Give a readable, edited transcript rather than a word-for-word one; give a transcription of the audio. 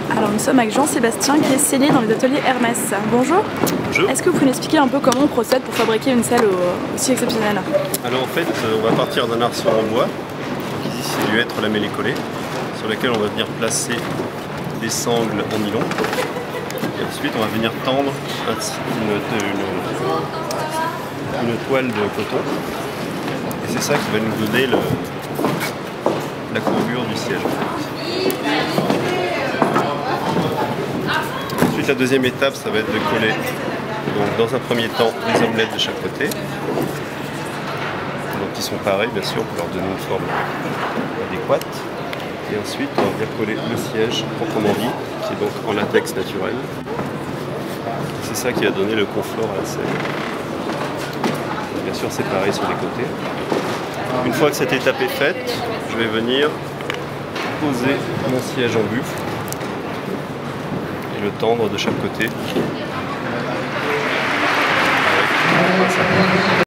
Alors nous sommes avec Jean-Sébastien qui est sellier dans les ateliers Hermès. Bonjour. Bonjour. Est-ce que vous pouvez nous expliquer un peu comment on procède pour fabriquer une selle aussi exceptionnelle? Alors en fait, on va partir d'un arceau en bois, donc ici c'est du hêtre lamellé-collé, sur lequel on va venir placer des sangles en nylon. Et ensuite on va venir tendre une toile de coton. Et c'est ça qui va nous donner la courbure du siège. Ensuite la deuxième étape, ça va être de coller donc, dans un premier temps les omelettes de chaque côté. Donc qui sont pareils bien sûr pour leur donner une forme adéquate. Et ensuite on va venir coller le siège proprement dit, qui est donc en latex naturel. C'est ça qui a donné le confort à la selle. Bien sûr c'est pareil sur les côtés. Une fois que cette étape est faite, je vais venir poser mon siège en buffle et le tendre de chaque côté.